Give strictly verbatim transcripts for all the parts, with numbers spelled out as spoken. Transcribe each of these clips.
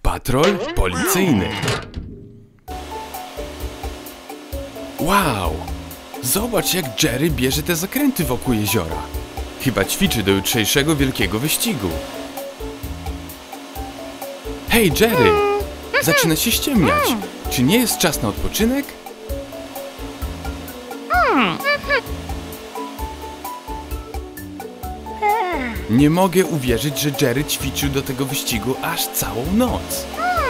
Patrol policyjny. Wow! Zobacz, jak Jerry bierze te zakręty wokół jeziora. Chyba ćwiczy do jutrzejszego wielkiego wyścigu. Hej, Jerry! Zaczyna się ściemniać. Czy nie jest czas na odpoczynek? Nie mogę uwierzyć, że Jerry ćwiczył do tego wyścigu aż całą noc.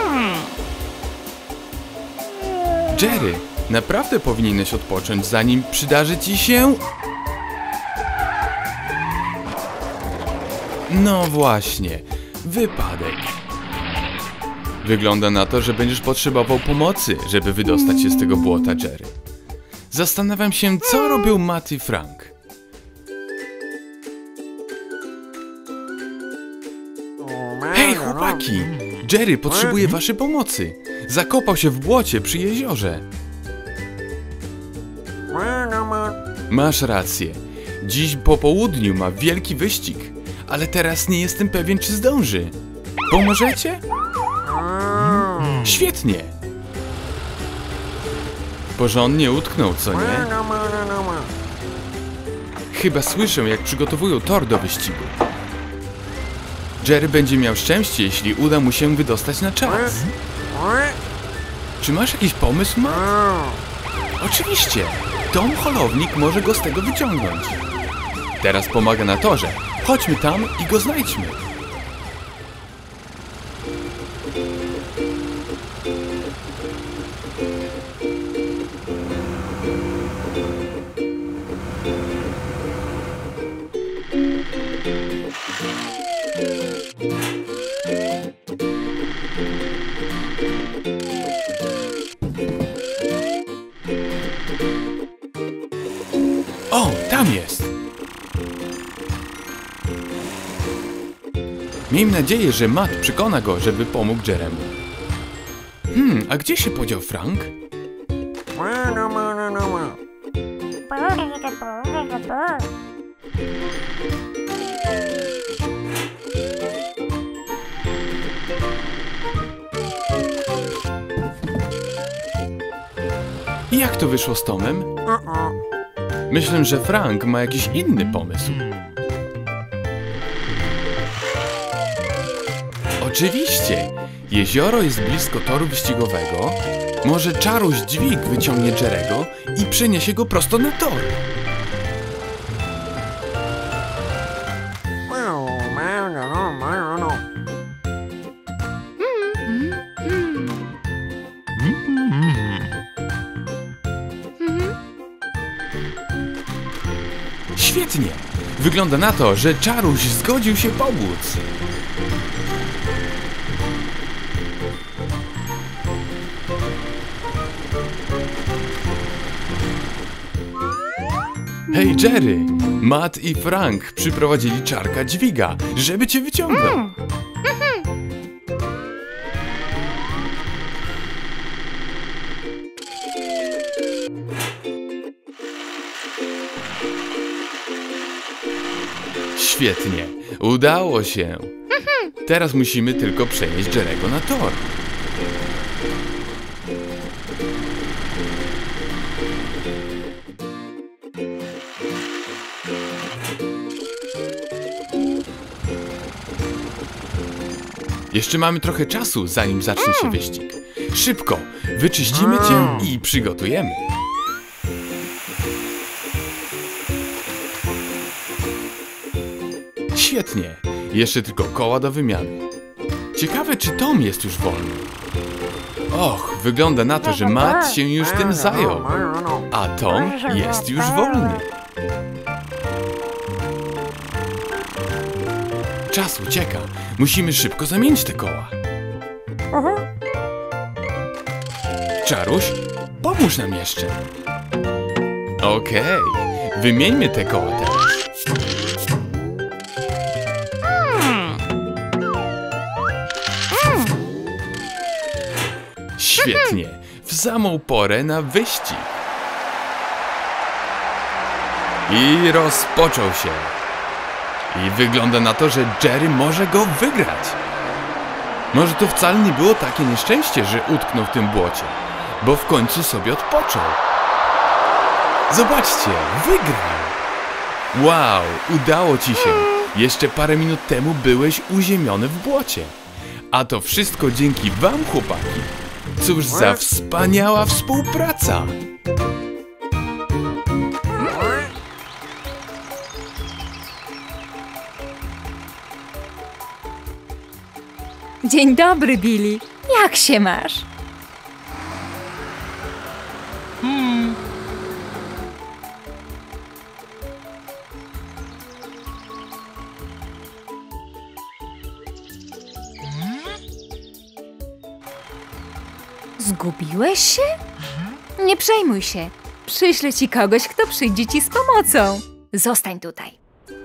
Jerry, naprawdę powinieneś odpocząć, zanim przydarzy ci się... No właśnie, wypadek. Wygląda na to, że będziesz potrzebował pomocy, żeby wydostać się z tego błota, Jerry. Zastanawiam się, co robią Matt i Frank. Hej, chłopaki! Jerry potrzebuje waszej pomocy. Zakopał się w błocie przy jeziorze. Masz rację. Dziś po południu ma wielki wyścig, ale teraz nie jestem pewien, czy zdąży. Pomożecie? Świetnie! Porządnie utknął, co nie? Chyba słyszę, jak przygotowują tor do wyścigu. Jerry będzie miał szczęście, jeśli uda mu się wydostać na czas. Czy masz jakiś pomysł, Matt? Oczywiście! Tom Holownik może go z tego wyciągnąć. Teraz pomaga na torze. Chodźmy tam i go znajdźmy. O, tam jest! Miejmy nadzieję, że Matt przekona go, żeby pomógł Jeremu. Hmm, a gdzie się podział Frank? I jak to wyszło z Tomem? Myślę, że Frank ma jakiś inny pomysł. Oczywiście! Jezioro jest blisko toru wyścigowego. Może czaruś dźwig wyciągnie Jerego i przeniesie go prosto na tor. Świetnie! Wygląda na to, że czaruś zgodził się pomóc. Hej, Jerry! Matt i Frank przyprowadzili czarka dźwiga, żeby cię wyciągnął. Świetnie, udało się. Teraz musimy tylko przenieść Jerego na tor. Jeszcze mamy trochę czasu, zanim zacznie się wyścig. Szybko, wyczyścimy cię i przygotujemy. Świetnie, jeszcze tylko koła do wymiany. Ciekawe, czy Tom jest już wolny. Och, wygląda na to, że Matt się już tym zajął, a Tom jest już wolny. Czas ucieka. Musimy szybko zamienić te koła. Czaruś, pomóż nam jeszcze. Okej, okay. Wymieńmy te koła teraz. Świetnie, w samą porę na wyścig. I rozpoczął się. I wygląda na to, że Jerry może go wygrać. Może to wcale nie było takie nieszczęście, że utknął w tym błocie, bo w końcu sobie odpoczął. Zobaczcie, wygrał! Wow, udało ci się! Jeszcze parę minut temu byłeś uziemiony w błocie. A to wszystko dzięki wam, chłopaki. Cóż za wspaniała współpraca! Dzień dobry, Billy. Jak się masz? Hmm. Zgubiłeś się? Nie przejmuj się. Przyślę ci kogoś, kto przyjdzie ci z pomocą. Zostań tutaj.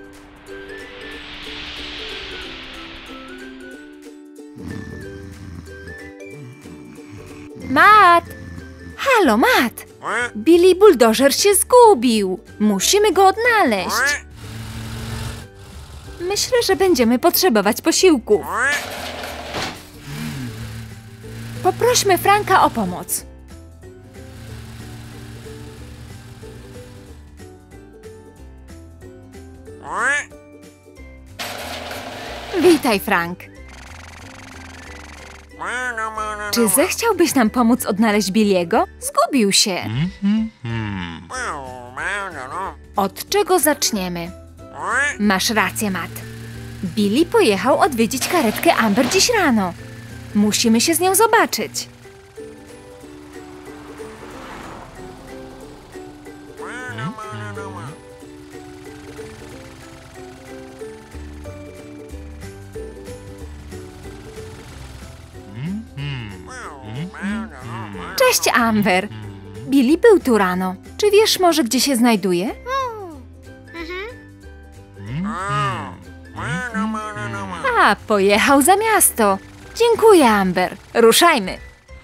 Matt! Halo, Matt! Billy Bulldozer się zgubił. Musimy go odnaleźć. Myślę, że będziemy potrzebować posiłków. Poprośmy Franka o pomoc. Witaj, Frank. Czy zechciałbyś nam pomóc odnaleźć Billy'ego? Zgubił się. Od czego zaczniemy? Masz rację, Matt. Billy pojechał odwiedzić karetkę Amber dziś rano. Musimy się z nią zobaczyć. Cześć, Amber. Billy był tu rano. Czy wiesz może, gdzie się znajduje? A, pojechał za miasto. Dziękuję, Amber. Ruszajmy.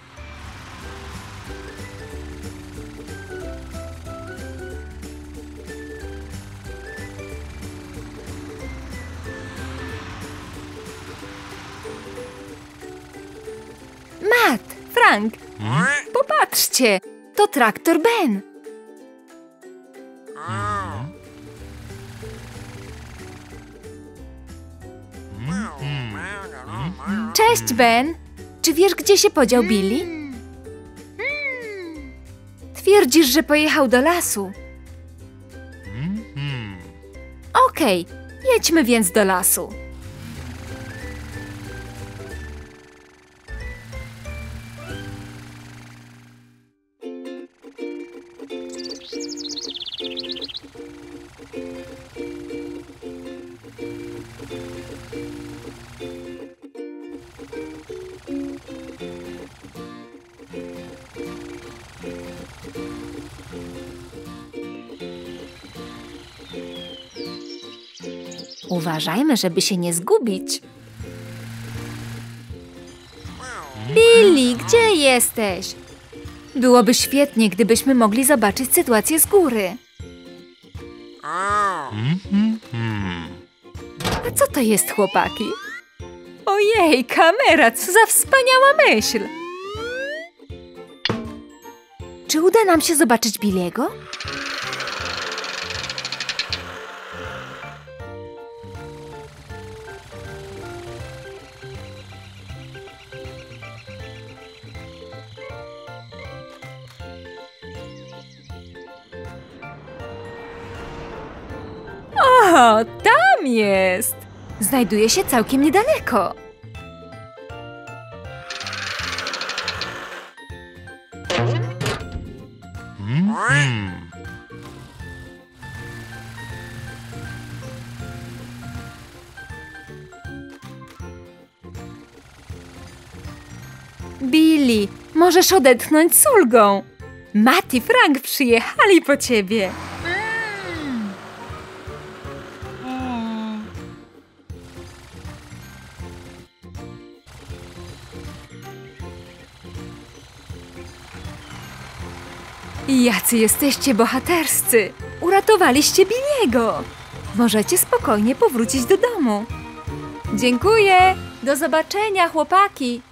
Matt, Frank, popatrzcie. To traktor Ben. Cześć, Ben. Czy wiesz, gdzie się podział Billy? Twierdzisz, że pojechał do lasu. Okej, jedźmy więc do lasu. Uważajmy, żeby się nie zgubić. Billy, gdzie jesteś? Byłoby świetnie, gdybyśmy mogli zobaczyć sytuację z góry. A co to jest, chłopaki? Ojej, kamera, co za wspaniała myśl! Czy uda nam się zobaczyć Billy'ego? O, tam jest! Znajduje się całkiem niedaleko. Billy, możesz odetchnąć z ulgą. Matt i Frank przyjechali po ciebie. Jacy jesteście bohaterscy! Uratowaliście Billy'ego! Możecie spokojnie powrócić do domu. Dziękuję! Do zobaczenia, chłopaki!